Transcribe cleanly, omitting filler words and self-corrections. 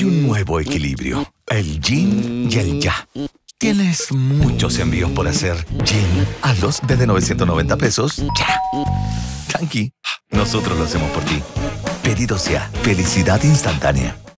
Hay un nuevo equilibrio, el yin y el ya. Tienes muchos envíos por hacer. Yin, hazlos desde 990 pesos ya. Tranqui, nosotros lo hacemos por ti. Pedidos ya, felicidad instantánea.